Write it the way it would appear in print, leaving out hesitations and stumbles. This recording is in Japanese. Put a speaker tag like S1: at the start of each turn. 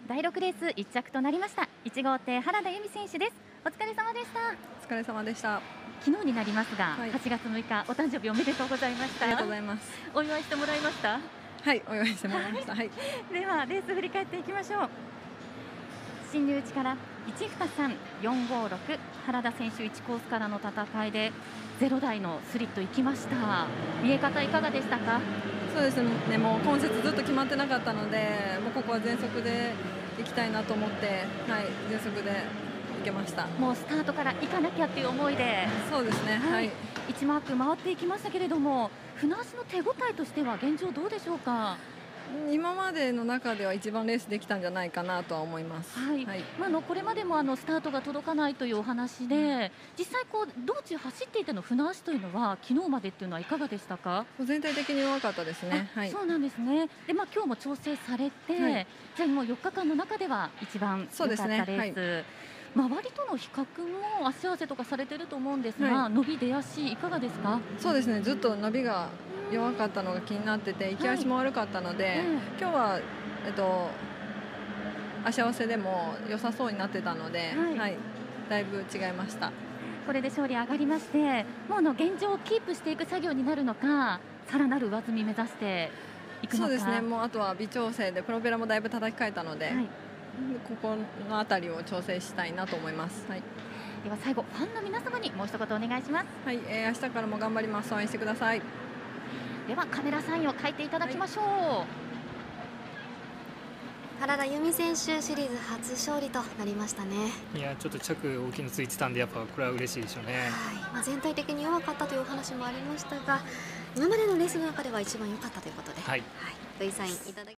S1: 第6レース1着となりました1号艇原田由美選手です。お疲れ様でした。
S2: お疲れ様でした。
S1: 昨日になりますが、
S2: はい、
S1: 8月6日お誕生日おめでとうございました。
S2: ありがとうございます。
S1: お祝いしてもらいました。
S2: はい、お祝いしてもらいました。はい、
S1: ではレース振り返っていきましょう。進入地から123456原田選手1コースからの戦いで0台のスリット行きました。見え方いかがでしたか？
S2: そうですね、もう今節ずっと決まってなかったので、もうここは全速で行きたいなと思って、はい、全速で行けました。
S1: もうスタートから行かなきゃっていう思いで、
S2: そうですね、はい、
S1: 1マーク回っていきましたけれども、船足の手応えとしては現状どうでしょうか？
S2: 今までの中では一番レースできたんじゃないかなとは思います。
S1: はい、これまでもスタートが届かないというお話で、実際道中走っていての船足というのは昨日までっていうのはいかがでしたか？
S2: 全体的に弱かったですね。はい、
S1: そうなんですね。で、今日も調整されて、
S2: はい、
S1: じゃあもう4日間の中では一番良かったレース。周りとの比較も足合わせとかされてると思うんですが、伸び出足いかがですか？
S2: そうですね、ずっと伸びが弱かったのが気になってて、行き足も悪かったので、今日は、足合わせでも良さそうになってたので、だいぶ違いました。
S1: これで勝利上がりまして、もう現状をキープしていく作業になるのか、さらなる上積み目指していくのか。
S2: そうですね、もうあとは微調整でプロペラもだいぶ叩き替えたので、ここのあたりを調整したいなと思います。はい、
S1: では最後、ファンの皆様にもう一言お願いします。
S2: はい、明日からも頑張ります。応援してください。
S1: ではカメラサインを書いていただきましょう。
S3: 原田由美選手、シリーズ初勝利となりましたね。
S4: いや、ちょっと着大きいのついてたんで、やっぱこれは嬉しいでしょうね。
S3: はい、全体的に弱かったというお話もありましたが、今までのレースの中では一番良かったということで、土井サインいただき